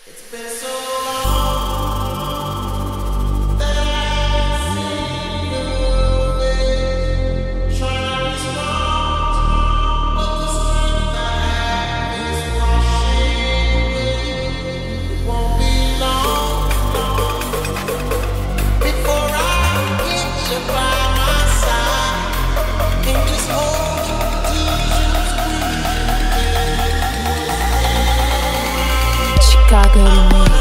It's been so long that I've seen you away, trying to respond, but the strength I have is washing away. It won't be long before I get you by my side and just hold you, tease you, squeeze you, Chicago to me.